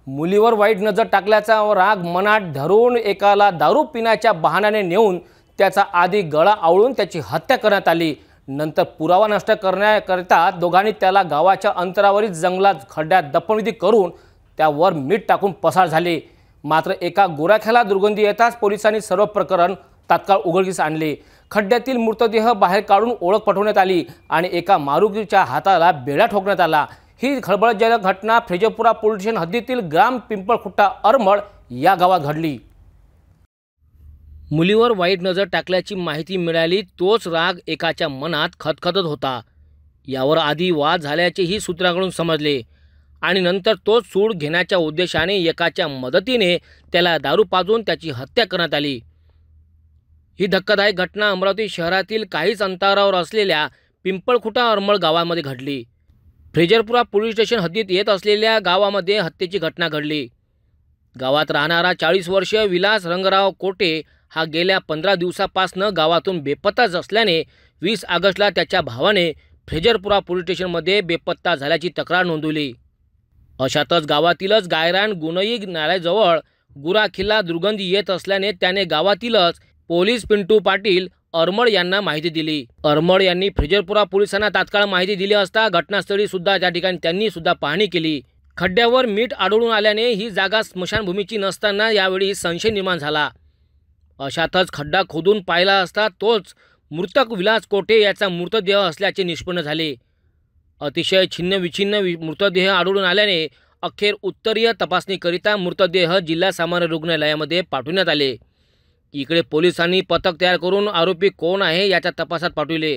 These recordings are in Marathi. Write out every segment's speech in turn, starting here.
मुलीवर वाईट नजर टाकल्याचा राग मनात धरून एकाला दारू पिण्याच्या बहाण्याने नेऊन त्याचा आधी गळा आवळून त्याची हत्या करण्यात आली। नंतर पुरावा नष्ट करण्याकरिता दोघांनी त्याला गावाच्या अंतरावरील जंगलात खड्ड्यात दफनविधी करून त्यावर मीठ टाकून पसार झाले। मात्र एका गोराख्याला दुर्गंधी येताच पोलिसांनी सर्व प्रकरण तात्काळ उघडकीस आणले। खड्ड्यातील मृतदेह बाहेर काढून ओळख पटवण्यात आली आणि एका मारुतीच्या हाताला बेडा ठोकण्यात आला। ही खळबळजनक घटना फ्रेजरपुरा पोलीस स्टेशन हद्दीतील ग्राम पिंपळखुटा अरमळ या गावात घडली। मुलीवर वाईट नजर टाकल्याची माहिती मिळाली तोच राग एकाच्या मनात खदखदत होता। यावर आधी वाद झाल्याचेही सूत्रांकडून समजले आणि नंतर तोच सूड घेण्याच्या उद्देशाने एकाच्या मदतीने त्याला दारू पाजून त्याची हत्या करण्यात आली। ही धक्कादायक घटना अमरावती शहरातील काहीच अंतरावर असलेल्या पिंपळखुटा अरमळ गावामध्ये घडली। फ्रेजरपुरा पोलीस स्टेशन हद्दीत येत असलेल्या गावामध्ये हत्येची घटना घडली। गावात राहणारा 40 वर्षीय विलास रंगराव कोटे हा गेल्या 15 दिवसापासून गावातून बेपत्ताच असल्याने 20 ऑगस्टला त्याच्या भावाने फ्रेजरपुरा पोलीस स्टेशनमध्ये बेपत्ता झाल्याची तक्रार नोंदवली। अशातच गावातीलच गायरान गुणई नाल्याजवळ गुराखीला दुर्गंधी येत असल्याने त्याने गावातीलच पोलीस पिंटू पाटील अरमळ यांना माहिती दिली। अरमळ यांनी फ्रेजरपुरा पोलिसांना तात्काळ माहिती दिली असता घटनास्थळी सुद्धा त्या ठिकाणी त्यांनी सुद्धा पाहणी केली। खड्ड्यावर मीठ आढळून आल्याने ही जागा स्मशानभूमीची नसताना यावेळी संशय निर्माण झाला। अशातच खड्डा खोदून पाहिला असता तोच मृतक विलास कोटे याचा मृतदेह असल्याचे निष्पन्न झाले। अतिशय छिन्नविछिन्न मृतदेह आढळून आल्याने अखेर उत्तरीय तपासणीकरिता मृतदेह जिल्हा सामान्य रुग्णालयामध्ये पाठवण्यात आले। इकडे पोलिसांनी पथक तयार करून आरोपी कोण आहे याच्या तपासात पाठविले।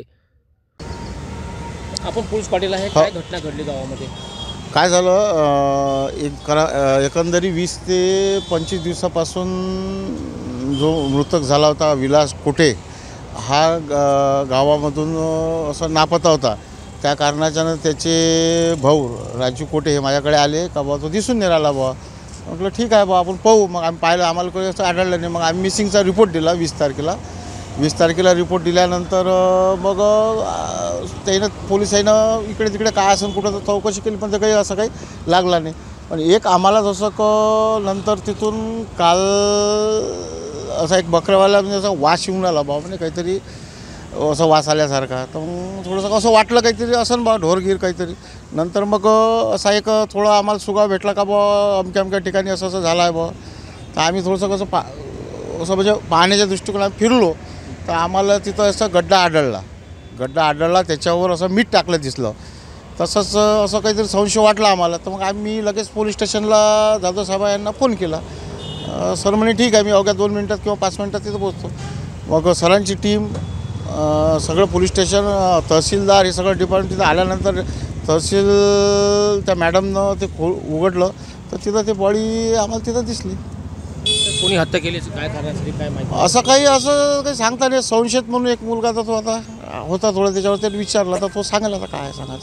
आपण पोलीस पाटील आहे, काय घटना घडली गावामध्ये? काय झालं, एकंदरी 20 ते 25 दिवसापासून जो मृतक झाला होता विलास कोटे हा गावामधून असं नापत्ता होता। त्या कारणाच्यानं त्याचे भाऊ राजू कोटे हे माझ्याकडे आले का बा तो दिसून नाही राहिला बा। म्हटलं ठीक आहे बा आपण पाहू। मग आम्ही पाहिलं, आम्हाला काही असं आढळलं नाही। मग आम्ही मिसिंगचा रिपोर्ट दिला 20 तारखेला रिपोर्ट दिल्यानंतर मग त्यानं पोलिसांनं इकडे तिकडे काय असेल कुठं तर चौकशी केली पण ते काही असं काही लागला नाही। पण एक आम्हाला जसं नंतर तिथून काल असा एक बकऱ्यावाला म्हणजे असा वास येऊन आला बा, म्हणजे काहीतरी असं वास आल्यासारखा। तर मग थोडंसं असं वाटलं काहीतरी असं बा ढोरगीर काहीतरी। नंतर मग असा एक थोडा आम्हाला सुगाव भेटला का बा अमक्या ठिकाणी असं असं झालं आहे बा। तर आम्ही थोडंसं कसं असं म्हणजे पाहण्याच्या दृष्टिकोनात फिरलो तर आम्हाला तिथं असं गड्डा आढळला त्याच्यावर असं मीठ टाकलं दिसलं। तसंच असं काहीतरी संशय वाटला आम्हाला। तर मग आम्ही लगेच पोलीस स्टेशनला जाधव साहेब यांना फोन केला। सर म्हणे ठीक आहे, मी अवघ्या 2 मिनटात किंवा 5 मिनटात तिथं पोहोचतो। मग सरांची टीम सगळं पोलीस स्टेशन तहसीलदार हे सगळं डिपार्टमेंट तिथं आल्यानंतर तहसील त्या मॅडमनं ते उघडलं तर तिथं ते बॉडी आम्हाला तिथं दिसली। कोणी हत्या केली काय करण्यासाठी काय माहिती? असं काही सांगता नाही। संशयित म्हणून एक मुलगा तर तो होता थोडं त्याच्यावर त्याने विचारला तर तो सांगायला आता काय सांगायचं।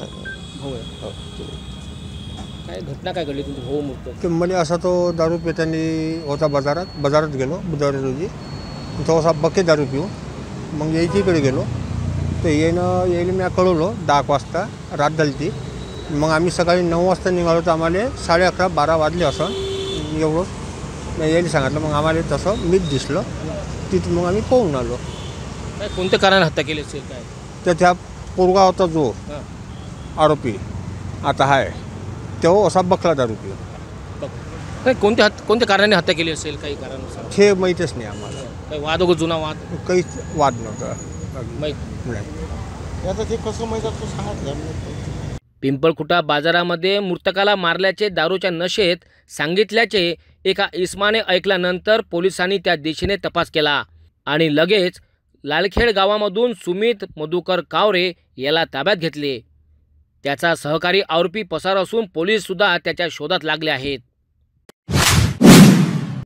काय घटना काय घडली तुमची? हो मृत म्हणजे असा तो दारू पितानी होता बाजारात गेलो बुधवारी रोजी। तो असा बके दारू पिऊ मग यायचीकडे गेलो तर यायला मी कळवलं 10 वाजता रात झाली ती। मग आम्ही सकाळी 9 वाजता निघालो तर आम्हाला 11:30-12 वाजले असं एवढं मी यायला सांगितलं। मग आम्हाला तसं मीठ दिसलं तिथं मग आम्ही पळून आलो। काय कोणत्या कारणाने हत्या केली असेल काय? तर त्या पोरगा होता जो आरोपी आता आहे तो असा बकला दारू पिऊ। नाही कोणत्या कारणाने हत्या केली असेल काही कारण हे माहीतच नाही आम्हाला। काही वाद वगैरे जुना वाद? काहीच वाद नव्हता माहीत नाही। आता ते कसं माहिती तो सांगितलं। पिंपळखुटा बाजारामध्ये मृतकाला मारल्याचे दारूच्या नशेत सांगितल्याचे एका इस्माने ऐकल्यानंतर पोलिसांनी त्या दिशेने तपास केला आणि लगेच लालखेड गावामधून सुमित मधुकर कावरे याला ताब्यात घेतले। त्याचा सहकारी आरोपी पसार असून पोलीस सुद्धा त्याच्या शोधात लागले आहेत।